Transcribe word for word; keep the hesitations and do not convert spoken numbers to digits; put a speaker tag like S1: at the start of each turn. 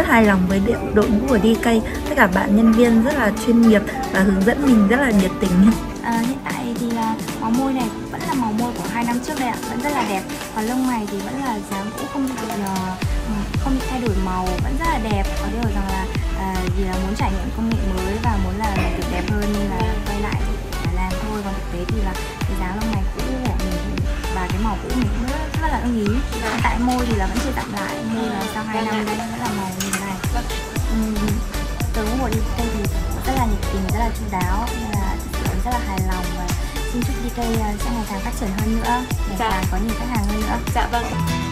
S1: hài lòng với đội ngũ của đê ca. Tất cả bạn nhân viên rất là chuyên nghiệp và hướng dẫn mình rất là nhiệt tình.
S2: À, hiện tại thì là màu môi này vẫn là màu môi của hai năm trước đây ạ, vẫn rất là đẹp. Còn lông mày thì vẫn là dáng cũ, không bị uh, không bị thay đổi màu, vẫn rất là đẹp. Có điều rằng là uh, vì là muốn trải nghiệm công nghệ mới và muốn là làm việc đẹp hơn nên là quay lại để làm thôi. Còn thực tế thì là cái dáng lông mày cũ của mình và cái màu cũ mình cũng rất, rất là ưng ý. Hiện tại môi thì là vẫn chưa tặng lại, môi là sau hai năm đây vẫn là màu như này. Uhm, Từ của đê ca thì rất là nhiệt tình, rất là chu đáo nên là rất là hài lòng và xin chúc đê ca sẽ ngày càng phát triển hơn nữa, ngày càng có nhiều khách hàng hơn nữa.
S3: Dạ vâng.